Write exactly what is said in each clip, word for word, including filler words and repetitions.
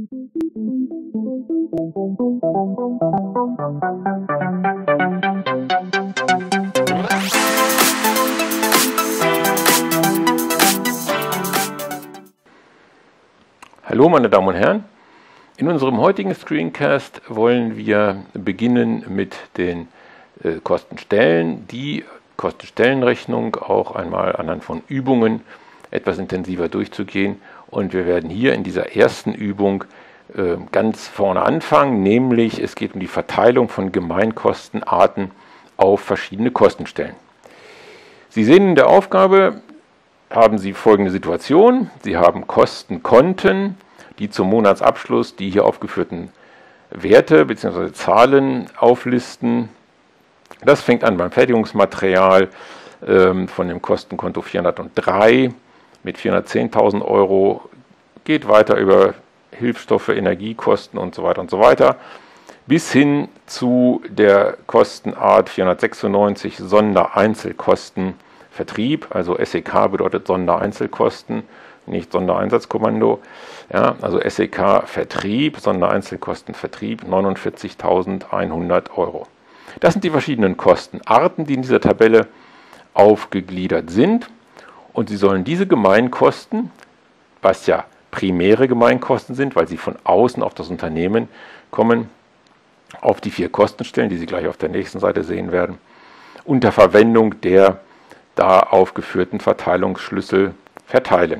Hallo meine Damen und Herren, in unserem heutigen Screencast wollen wir beginnen mit den äh, Kostenstellen, die Kostenstellenrechnung auch einmal anhand von Übungen etwas intensiver durchzugehen, und wir werden hier in dieser ersten Übung äh, ganz vorne anfangen, nämlich es geht um die Verteilung von Gemeinkostenarten auf verschiedene Kostenstellen. Sie sehen in der Aufgabe, haben Sie folgende Situation: Sie haben Kostenkonten, die zum Monatsabschluss die hier aufgeführten Werte bzw. Zahlen auflisten. Das fängt an beim Fertigungsmaterial ähm, von dem Kostenkonto vierhundertdrei mit vierhundertzehntausend Euro, geht weiter über Hilfsstoffe, Energiekosten und so weiter und so weiter, bis hin zu der Kostenart vierhundertsechsundneunzig Sondereinzelkosten Vertrieb, also S E K bedeutet Sondereinzelkosten, nicht Sondereinsatzkommando. Ja, also S E K Vertrieb, Sondereinzelkosten Vertrieb, neunundvierzigtausendeinhundert Euro. Das sind die verschiedenen Kostenarten, die in dieser Tabelle aufgegliedert sind. Und Sie sollen diese Gemeinkosten, was ja primäre Gemeinkosten sind, weil sie von außen auf das Unternehmen kommen, auf die vier Kostenstellen, die Sie gleich auf der nächsten Seite sehen werden, unter Verwendung der da aufgeführten Verteilungsschlüssel verteilen.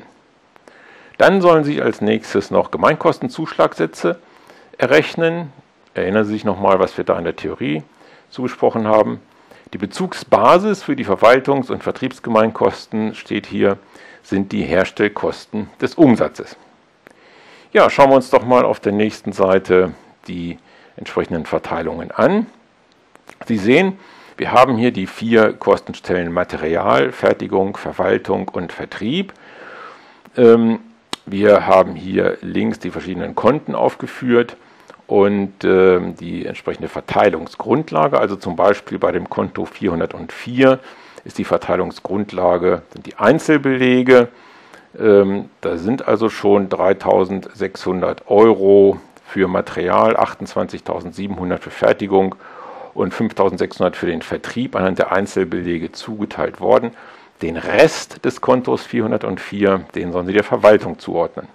Dann sollen Sie als nächstes noch Gemeinkostenzuschlagsätze errechnen. Erinnern Sie sich nochmal, was wir da in der Theorie zu besprochen haben. Die Bezugsbasis für die Verwaltungs- und Vertriebsgemeinkosten steht hier, sind die Herstellkosten des Umsatzes. Ja, schauen wir uns doch mal auf der nächsten Seite die entsprechenden Verteilungen an. Sie sehen, wir haben hier die vier Kostenstellen Material, Fertigung, Verwaltung und Vertrieb. Ähm, wir haben hier links die verschiedenen Konten aufgeführt und äh, die entsprechende Verteilungsgrundlage. Also zum Beispiel bei dem Konto vierhundertvier ist die Verteilungsgrundlage sind die Einzelbelege. Ähm, da sind also schon dreitausendsechshundert Euro für Material, achtundzwanzigtausendsiebenhundert für Fertigung und fünftausendsechshundert für den Vertrieb anhand der Einzelbelege zugeteilt worden. Den Rest des Kontos vierhundertvier, den sollen Sie der Verwaltung zuordnen.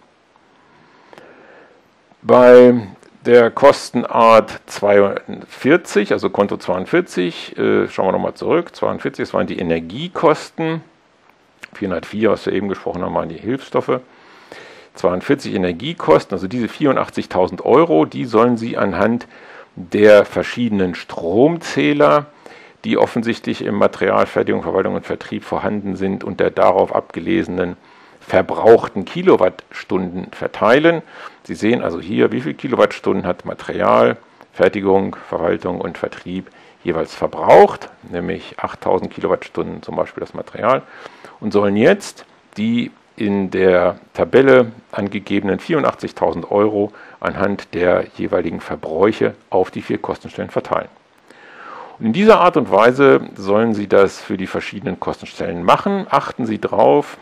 Bei der Kostenart zweiundvierzig, also Konto zweiundvierzig, äh, schauen wir nochmal zurück, zweiundvierzig, das waren die Energiekosten, vierhundertvier, was wir eben gesprochen haben, waren die Hilfsstoffe. zweiundvierzig Energiekosten, also diese vierundachtzigtausend Euro, die sollen Sie anhand der verschiedenen Stromzähler, die offensichtlich im Material, Fertigung, Verwaltung und Vertrieb vorhanden sind, und der darauf abgelesenen verbrauchten Kilowattstunden verteilen. Sie sehen also hier, wie viel Kilowattstunden hat Material, Fertigung, Verwaltung und Vertrieb jeweils verbraucht, nämlich achttausend Kilowattstunden zum Beispiel das Material, und sollen jetzt die in der Tabelle angegebenen vierundachtzigtausend Euro anhand der jeweiligen Verbräuche auf die vier Kostenstellen verteilen. Und in dieser Art und Weise sollen Sie das für die verschiedenen Kostenstellen machen. Achten Sie darauf,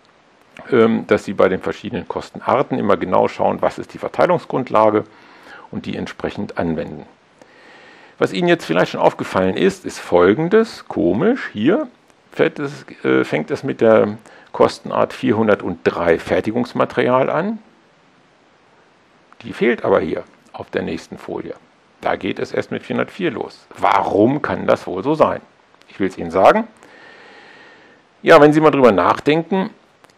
dass Sie bei den verschiedenen Kostenarten immer genau schauen, was ist die Verteilungsgrundlage, und die entsprechend anwenden. Was Ihnen jetzt vielleicht schon aufgefallen ist, ist Folgendes, komisch, hier fängt es, äh, fängt es mit der Kostenart vierhundertdrei Fertigungsmaterial an. Die fehlt aber hier auf der nächsten Folie. Da geht es erst mit vierhundertvier los. Warum kann das wohl so sein? Ich will es Ihnen sagen. Ja, wenn Sie mal drüber nachdenken,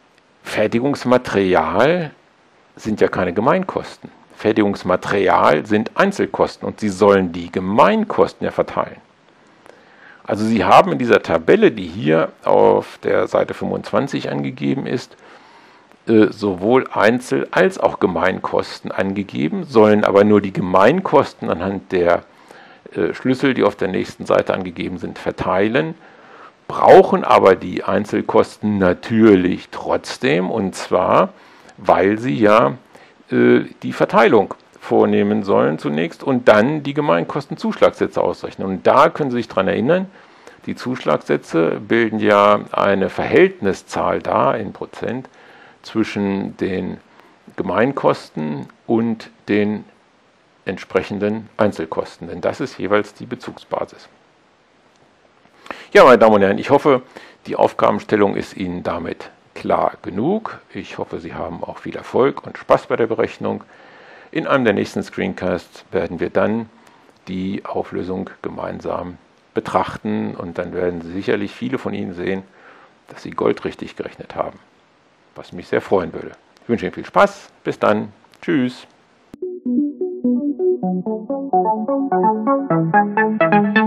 Fertigungsmaterial sind ja keine Gemeinkosten. Fertigungsmaterial sind Einzelkosten und Sie sollen die Gemeinkosten ja verteilen. Also Sie haben in dieser Tabelle, die hier auf der Seite fünfundzwanzig angegeben ist, äh, sowohl Einzel- als auch Gemeinkosten angegeben, sollen aber nur die Gemeinkosten anhand der äh, Schlüssel, die auf der nächsten Seite angegeben sind, verteilen, brauchen aber die Einzelkosten natürlich trotzdem, und zwar, weil sie ja äh, die Verteilung vornehmen sollen zunächst und dann die Gemeinkostenzuschlagsätze ausrechnen. Und da können Sie sich daran erinnern, die Zuschlagsätze bilden ja eine Verhältniszahl dar in Prozent zwischen den Gemeinkosten und den entsprechenden Einzelkosten, denn das ist jeweils die Bezugsbasis. Ja, meine Damen und Herren, ich hoffe, die Aufgabenstellung ist Ihnen damit klar genug. Ich hoffe, Sie haben auch viel Erfolg und Spaß bei der Berechnung. In einem der nächsten Screencasts werden wir dann die Auflösung gemeinsam betrachten und dann werden sicherlich viele von Ihnen sehen, dass Sie goldrichtig gerechnet haben, was mich sehr freuen würde. Ich wünsche Ihnen viel Spaß. Bis dann. Tschüss.